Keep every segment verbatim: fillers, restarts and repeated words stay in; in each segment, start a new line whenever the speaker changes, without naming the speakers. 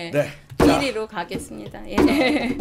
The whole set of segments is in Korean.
네.
네.
일 위로 가겠습니다. 예.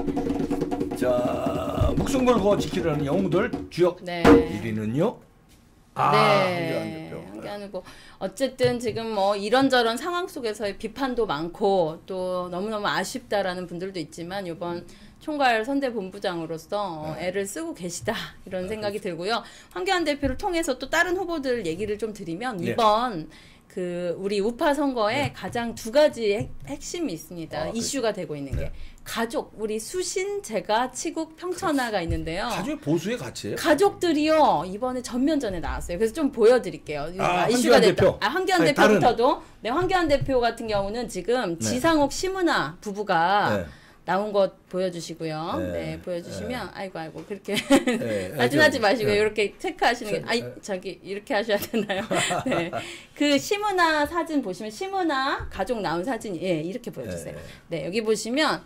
자, 목숨 걸고 지키려는 영웅들 주역
네.
일 위는요. 아,
네.
한기환 대표.
한기환 후보. 어쨌든 지금 뭐 이런저런 상황 속에서의 비판도 많고 또 너무너무 아쉽다라는 분들도 있지만 이번 총괄 선대본부장으로서 애를 쓰고 계시다 이런 생각이 들고요. 한기환 대표를 통해서 또 다른 후보들 얘기를 좀 드리면
네.
이번 그 우리 우파 선거에
네.
가장 두 가지 핵, 핵심이 있습니다.
아,
이슈가 되고 있는 게
네.
가족, 우리 수신, 제가, 치국, 평천하가 있는데요.
가족의 보수의 가치예요.
가족들이요 이번에 전면전에 나왔어요. 그래서 좀 보여드릴게요.
아,
이슈가
한기환
됐다.
대표.
아, 한기환
아니,
대표부터도 네, 한기환 대표 같은 경우는 지금
네.
지상욱 심은하 부부가
네.
나온 것 보여주시고요.
네.
네, 보여주시면 아이고 아이고 그렇게
네.
나중하지 마시고
네.
이렇게 체크하시는 게
네.
아이 저기 이렇게 하셔야 되나요? 네, 그 심은하 사진 보시면 심은하 가족 나온 사진이 예 이렇게 보여주세요.
네.
네, 여기 보시면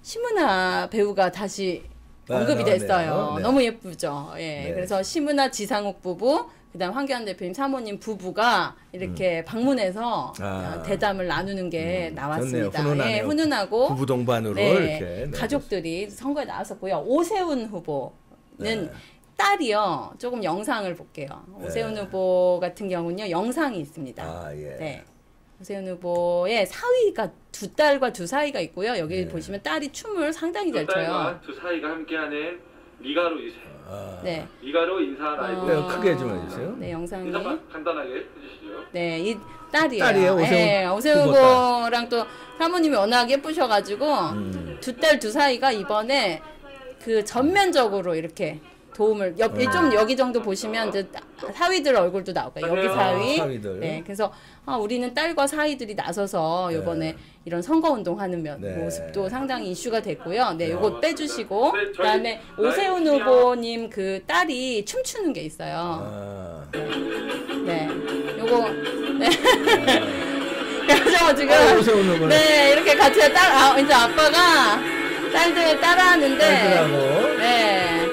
심은하 배우가 다시
네,
언급이
나왔네요.
됐어요.
네.
너무 예쁘죠. 예,
네.
그래서 심은하 지상욱 부부. 그다음 한기환 대표님 사모님 부부가 이렇게 음. 방문해서
아.
대담을 나누는 게
음,
나왔습니다.
좋네요. 훈훈하네요.
예, 훈훈하고
부부 동반으로
네,
이렇게
가족들이 선거에 나왔었고요. 오세훈 후보는
네.
딸이요. 조금 영상을 볼게요. 오세훈
네.
후보 같은 경우는요. 영상이 있습니다.
아, 예.
네. 오세훈 후보의 사위가 두 딸과 두 사위가 있고요. 여기
네.
보시면 딸이 춤을 상당히
두
잘 춰요.
딸과 두 사이가 함께하는 미가로 이세.
아.
네.
미가로 인사 라이브.
어,
네, 크게 좀 해주세요.
네, 영상이.
인사 간단하게 해주시죠.
네, 이 딸이에요.
딸이에요, 오세훈
네, 오세훈
후보
후보랑 또 사모님이 워낙 예쁘셔가지고
음.
두 딸 두 사이가 이번에 그 전면적으로 이렇게 도움을 옆,
음.
좀 여기 정도 보시면 이제 사위들 얼굴도 나올까요? 여기
아,
사위.
사위들.
네, 그래서 아, 우리는 딸과 사위들이 나서서 이번에
네.
이런 선거 운동하는 면,
네.
모습도 상당히 이슈가 됐고요. 네,
네.
요거 빼주시고
네, 저희
그다음에 오세훈
라이브
후보님 그 딸이 춤추는 게 있어요.
아.
네, 요거 네. 그래서 지금
어, 오세훈 후보는.
네 이렇게 같이 딸 아, 이제 아빠가 딸들 따라하는데
딸들하고.
네.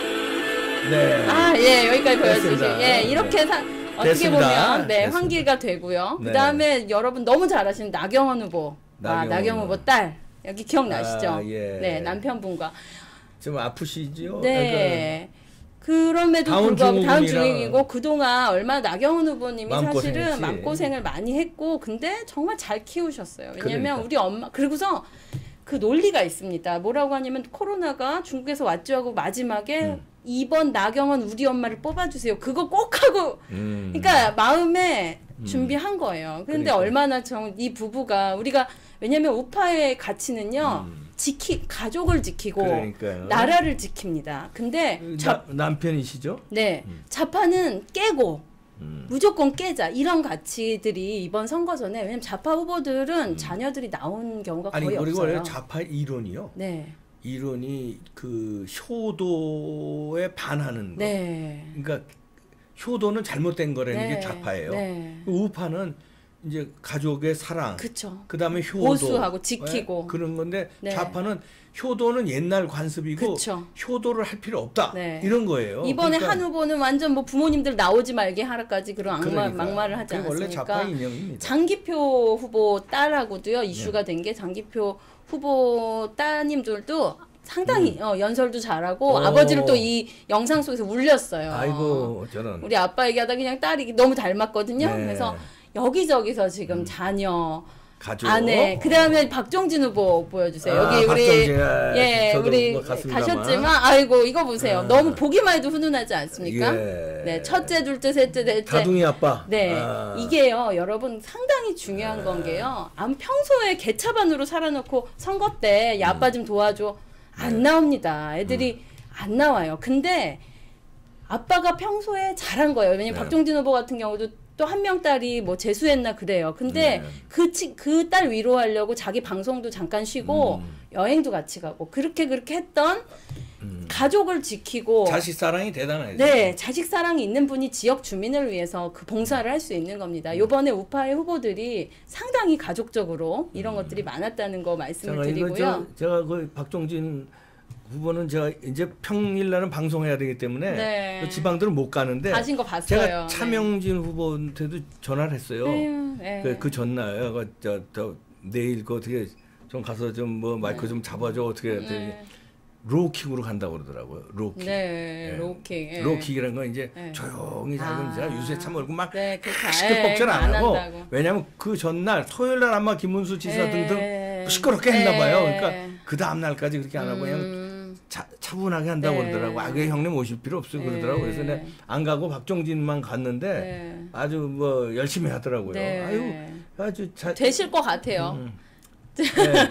네.
아, 예, 여기까지 보여주시.
됐습니다.
예, 이렇게 사, 어떻게
됐습니다.
보면 네,
됐습니다.
환기가 되고요.
네.
그다음에 여러분 너무 잘 아시는 나경원 후보. 아,
나경원
나경원 후보 딸. 여기 기억나시죠?
아, 예.
네, 남편분과.
좀 아프시죠?
네. 그럼에도
다운
불구하고 다음
증후군이라
중이고 그동안 얼마나 나경원 후보님이
마음고생했지.
사실은 마음고생을 많이 했고 근데 정말 잘 키우셨어요. 왜냐면
그러니까.
우리 엄마 그리고서 그 논리가 있습니다. 뭐라고 하냐면 코로나가 중국에서 왔죠 하고 마지막에
음.
이번 나경원 우리 엄마를 뽑아주세요. 그거 꼭 하고
음.
그러니까 마음에
음.
준비한 거예요. 그런데
그러니까.
얼마나 정, 이 부부가 우리가 왜냐면 우파의 가치는요.
음.
지키 가족을 지키고
그러니까요.
나라를 지킵니다. 근데
나, 남편이시죠?
네,
음.
좌파는 깨고
음.
무조건 깨자 이런 가치들이 이번 선거 전에 왜냐면 좌파 후보들은
음.
자녀들이 나온 경우가
아니
거의
그리고
없어요.
원래 좌파 이론이요.
네,
이론이 그 효도에 반하는 거.
네,
그러니까 효도는 잘못된 거라는
네.
게 좌파예요.
네,
우파는 이제 가족의 사랑,
그쵸.
그다음에 효도,
보수하고 지키고.
네? 그런 건데
네.
좌파는 효도는 옛날 관습이고
그쵸.
효도를 할 필요 없다
네.
이런 거예요.
이번에
그러니까
한 후보는 완전 뭐 부모님들 나오지 말게 하라까지 그런 악마,
그러니까.
막말을 하지
그게 원래
않았습니까?
좌파 인형입니다.
장기표 후보 딸하고도요 이슈가
네.
된 게 장기표 후보 따님들도 상당히
음.
어, 연설도 잘하고
오.
아버지를 또 이 영상 속에서 울렸어요.
아이고 저는
우리 아빠 얘기하다 그냥 딸이 너무 닮았거든요.
네.
그래서 여기저기서 지금
음.
자녀,
가족.
아내, 그 다음에 박종진 후보 보여주세요.
아,
여기 우리
박정진, 아,
예
저도
우리
뭐 갔습니다만.
가셨지만 아이고 이거 보세요.
아.
너무 보기만 해도 훈훈하지 않습니까?
예.
네 첫째, 둘째, 셋째, 넷째.
다둥이 아빠.
네,
아.
이게요, 여러분 상당히 중요한 건 게요. 안 평소에 개차반으로 살아놓고 선거 때 야 아빠 좀 도와줘 안
네.
나옵니다. 애들이 안 나와요. 근데 아빠가 평소에 잘한 거예요. 왜냐면
네.
박종진 후보 같은 경우도 또 한 명 딸이 뭐 재수했나 그래요. 근데
네.
그 그 딸 위로하려고 자기 방송도 잠깐 쉬고
음.
여행도 같이 가고 그렇게 그렇게 했던
음.
가족을 지키고
자식 사랑이 대단하죠.
네, 자식 사랑이 있는 분이 지역 주민을 위해서 그 봉사를 할 수 있는 겁니다. 요번에 우파의 후보들이 상당히 가족적으로 이런
음.
것들이 많았다는 거 말씀을
제가 이거
드리고요.
저, 제가 그 박종진 후보는 제가 이제 평일날은 방송해야 되기 때문에
네.
그 지방들은 못 가는데
가신 거 봤어요.
제가 차명진 후보한테도 전화를 했어요.
네. 네.
그, 그 전날 그, 저, 저 내일 그 어떻게 좀 가서 좀 뭐 마이크 좀 잡아줘 어떻게 했더니
네.
로우킥으로 간다고 그러더라고요. 로우킥.
네, 로우킥. 예.
로우킥이라는 건 이제
네.
조용히 작은
아.
자 유세 참을고 막
네, 그렇게
시끌벅절 안
안
하고
한다고.
왜냐면 그 전날 토요일 날 아마 김문수 지사
네.
등등 시끄럽게 했나 봐요.
네.
그러니까 그 다음 날까지 그렇게 안 하고 그냥
음,
차, 차분하게 한다고
네.
그러더라고. 아, 그 형님 오실 필요 없어요. 그러더라고. 그래서
네.
내가 안 가고 박종진만 갔는데
네.
아주 뭐 열심히 하더라고요.
네.
아유, 아주 잘
되실 것 같아요.
음. 네,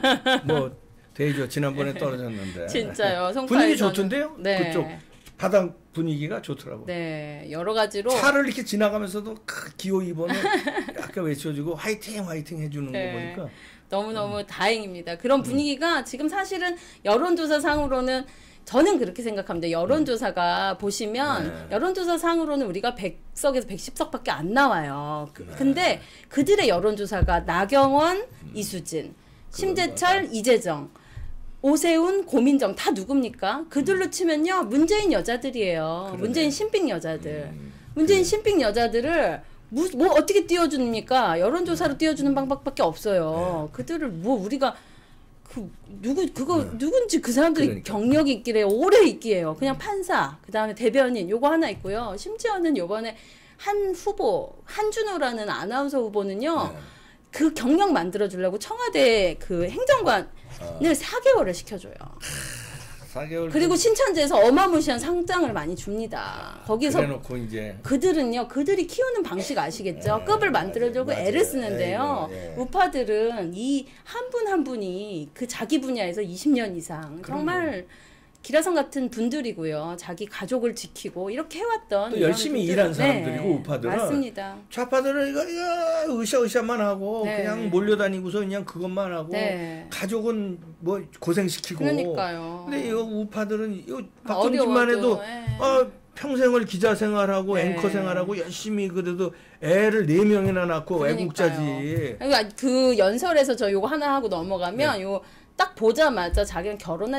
뭐 되죠. 지난번에 떨어졌는데.
진짜요.
분위기
송파에서는.
좋던데요?
네.
그쪽 바닥 분위기가 좋더라고.
네, 여러 가지로.
차를 이렇게 지나가면서도 크, 기호 이 번을 약간 외쳐주고 화이팅 화이팅 해주는
네.
거 보니까
너무너무
음.
다행입니다. 그런 분위기가 지금 사실은 여론조사 상으로는 저는 그렇게 생각합니다. 여론조사가 보시면
네.
여론조사 상으로는 우리가 백 석에서 백십 석밖에 안 나와요. 그-
네.
근데 그들의 여론조사가 나경원,
음.
이수진, 심재철, 이재정, 오세훈, 고민정 다 누굽니까? 그들로 치면요 문재인 여자들이에요.
그러네.
문재인 신빙 여자들.
음,
문재인
그래.
신빙 여자들을 뭐, 뭐 어떻게 띄워줍니까? 여론조사로 띄워주는 방법밖에 없어요.
네.
그들을 뭐 우리가 그 누구 그거 누군지 그 사람들이
그러니까.
경력이 있기래요. 오래 있기에요. 그냥 판사, 그 다음에 대변인 요거 하나 있고요. 심지어는 요번에 한 후보 한준호라는 아나운서 후보는요.
네.
그 경력 만들어주려고 청와대 그 행정관을
어.
사 개월을 시켜줘요.
사 개월
그리고 신천지에서 어마무시한 상장을 많이 줍니다. 거기서
그래놓고 이제
그들은요, 그들이 키우는 방식 아시겠죠?
네,
급을 만들어주고
맞아요.
애를
맞아요.
쓰는데요.
예, 예.
우파들은 이 한 분 한 분이 그 자기 분야에서 이십 년 이상 정말 기라성 같은 분들이고요. 자기 가족을 지키고 이렇게 해왔던
또
이런
열심히
분들-
일한 사람들이고 우파들은
맞습니다.
좌파들은 이거 이거 으쌰으쌰만 하고
네.
그냥 몰려다니고서 그냥 그것만 하고
네.
가족은 뭐 고생시키고
그러니까요.
근데 이 우파들은 이 박정진만
어려워도,
해도
예.
어, 평생을 기자 생활하고
네.
앵커 생활하고 열심히 그래도 애를 네 명이나 낳고
그러니까요.
애국자지.
그러니까 그 연설에서 저 요거 하나 하고 넘어가면
네.
요 딱 보자마자 자기는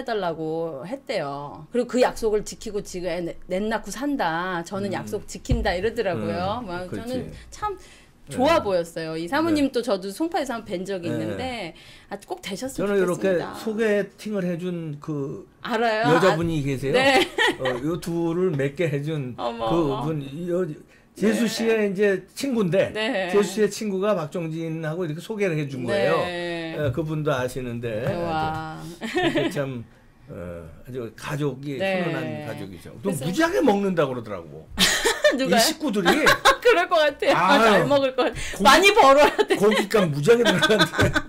결혼해달라고 했대요. 그리고 그 약속을 지키고 지금 애 넷 낳고 산다. 저는 약속 지킨다 이러더라고요.
음,
막
그렇지.
저는 참 좋아
네.
보였어요. 이 사모님 또 저도 송파에서 한번 뵌 적이
네.
있는데 아, 꼭 되셨으면
저는 이렇게
좋겠습니다.
소개팅을 해준 그
알아요?
여자분이 계세요.
네.
어, 요 둘을 맺게 해준
어머, 어머.
그분 여 재수 씨의 이제 친구인데
네.
재수 씨의 친구가 박정진하고 이렇게 소개를 해준 거예요.
네.
어, 그분도 아시는데
와.
아주 참 어, 아주 가족이
네.
훈훈한 가족이죠. 또
그래서-
무지하게 먹는다고 그러더라고.
누가요?
이 식구들이
그럴 것 같아요.
아유.
잘 먹을 것 같아요. 많이 벌어야 돼.
고기값 무지하게 들어가는데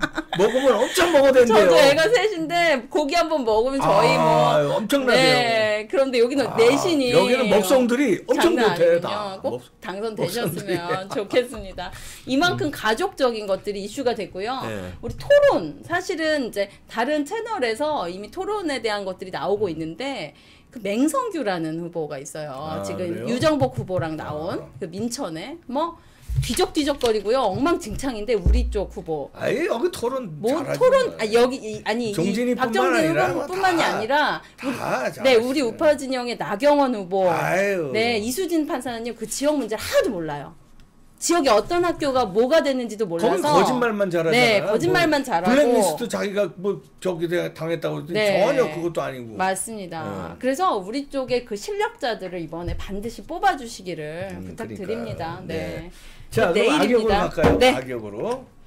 먹으면 엄청 먹어댄대요.
저도 애가 셋인데 고기 한번 먹으면 저희
아,
뭐
엄청나대요.
네, 그런데 여기는
아,
넷이니
여기는 먹성들이 엄청
장난
좋대
아니군요.
다.
꼭
먹-
당선되셨으면
먹성들이.
좋겠습니다. 이만큼 가족적인 것들이 이슈가 됐고요.
네.
우리 토론 사실은 이제 다른 채널에서 이미 토론에 대한 것들이 나오고 있는데 그 맹성규라는 후보가 있어요.
아,
지금
그래요?
유정복 후보랑 나온
아.
그 민천에 뭐 뒤적뒤적거리고요. 엉망진창인데 우리 쪽 후보
아예 여기 토론
뭐
잘하지.
토론 아 여기 이, 아니 이
종진이뿐만
박정진
아니라
후보뿐만이
다-
아니라
다
우리, 네 우리
잘하시네.
우파 진영의 나경원 후보
아유.
네 이수진 판사는요 그 지역 문제를 하나도 몰라요. 지역에 어떤 학교가 뭐가 됐는지도 몰라서
거긴 거짓말만 잘하잖아.
네 거짓말만
뭐
잘하고
블랙리스트 자기가 뭐 저기 내가 당했다고 했더니
네.
전혀 그것도 아니고.
맞습니다.
네.
그래서 우리 쪽에 그 실력자들을 이번에 반드시 뽑아주시기를
음,
부탁드립니다.
그러니까요.
네.
자, 그럼
내일입니다.
악역으로 갈까요?
네.
악역으로.